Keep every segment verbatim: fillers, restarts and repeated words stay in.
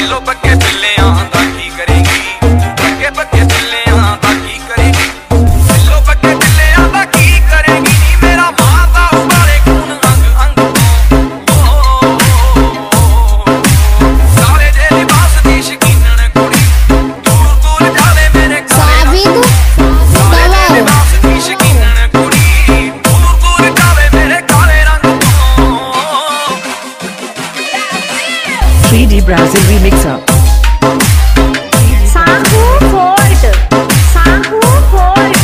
बिल्लो बक्के बिल्लियां दा की करेगी, बक्के बक्के बिल्लियां दा की करेगी, बिल्लो बक्के बिल्लियां दा की करेगी, नी मेरा मारदा उबाले खून अंग अंग तो। काले जे लिबास दी शकीनन कुड़ी दूर दूर जावे मेरे साबिद तवार लिबास दी शकीनन कुड़ी दूर दूर जावे मेरे काले रंग तो। three D Brazil remixer. Sankhu Fort, Sankhu Fort.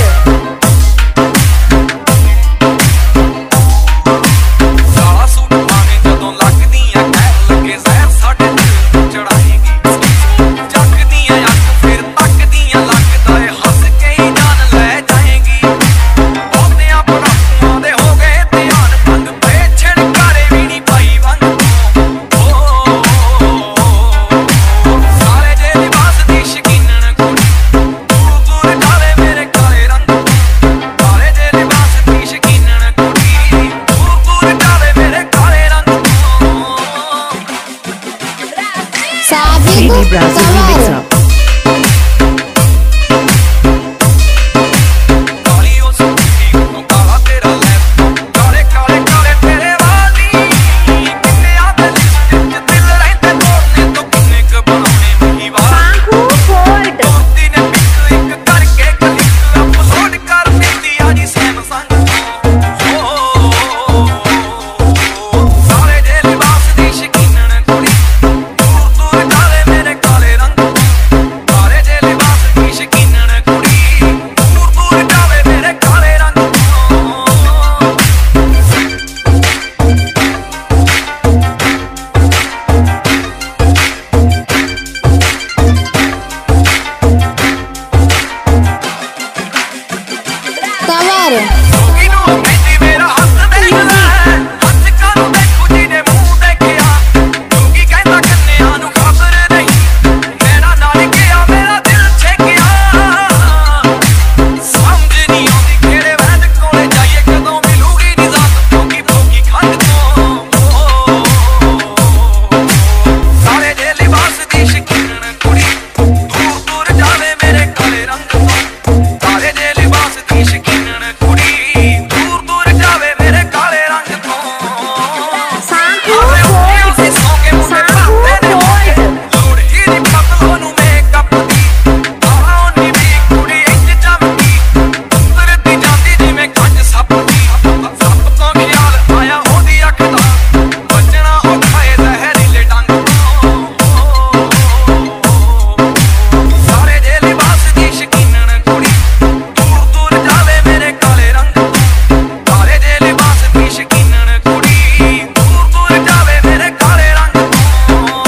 काला सूट पावे जदों लगदियां कहर लगे जहर साडे दिल चढ़ाएगी, जगदियां अख फिर तकदियां लगदा ए हंस के ही जान ले जाएगी। बहुतियां पटाखियां दे हो गए ध्यान भंग पे छिड़कारे भी नहीं पाई वंग तो। काले जे लिबास दी शकीनन कुड़ी दूर दूर जावे मेरे काले रंग तो। काले जे लिबास दी शकीनन कुड़ी दूर दूर जावे मेरे काले रंग तो। three D Brazil remixer. काली ओ सूटी को काला तेरा लैप, काले काले काले तेरे वाली, किन्ने आदे लिस्ट च दिल रहंदे तोड़ने तो किन्ने क बनाउने मही वाली। Sankhu Fort. दोस्ती ने पिक एक करके क्लिक अपलोड कर दित्ती आजी सैमसंग तो। काले जे लिबास दी शकीनन कुड़ी दूर दूर जावे मेरे काले रंग तो। काले जे लिबास दी शकीनन कुड़ी दूर दूर जावे मेरे काले रंग तो। Tawar. जोगी नू कहंदी मेरा हੱਥ देख ले, हੱਥ कानू देखू जी ने मूंह देखिया, जोगी कहंदा कन्निया नू खबर नहीं, मेरा नाल गया मेरा दिल छेकिया। समझ नहीं आउंदी किहड़े वैद कोले जाइए, कदों मिलूगी निजात भोगी भोगी खंड तो। काले जे लिबास दी शकीनन कुड़ी दूर दूर जावे मेरे काले रंग तो। काले जे लिबास दी शकीनन कुड़ी दूर दूर जावे मेरे काले रंग तो। Sankhu आवे उठियां Fort. सी सौ के मुंडे Sankhu भांदे ने होके, Fort. लोड़ ही नी पतलों नू मेकअप दी, आला उन्नी भी कुड़ी इंज चमकी, उतरदी जांदी जिवें खंज सप दी। सप तो ख्याल आया ओदी अख दा, बचना औखा ए जहरीले डंग तो। काले जे लिबास दी शकीनन कुड़ी दूर दूर जावे मेरे काले रंग तो। काले जे लिबास दी शकीनन कुड़ी दूर दूर जावे मेरे काले रंग तो।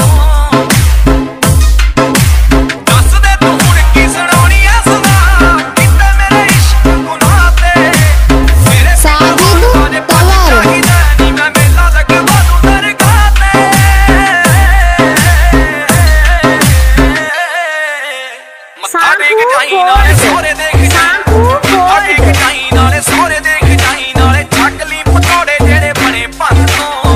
दस दे तू हुण की सुणाउणी ऐ सदा, किते मेरे इश्क गुनाह ते मेरे साबिद तवार. चाहिदा नी मैं मेला लगवा दूं दरगाह ते। मत्था टेक जाई नाले सोहरे देख जाई, Sankhu मत्था टेक Fort. जाई नाले सोहरे देख जाई, नाले छक ली पकौड़े जेड़े बने भंग तो।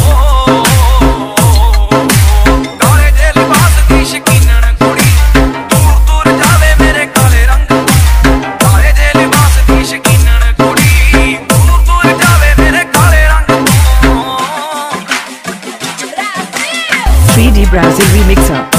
काले जे लिबास दी शकीनन कुड़ी दूर दूर जावे मेरे काले रंग तो। काले जे लिबास दी शकीनन कुड़ी दूर दूर जावे मेरे काले रंग तो। three D Brazil remixer.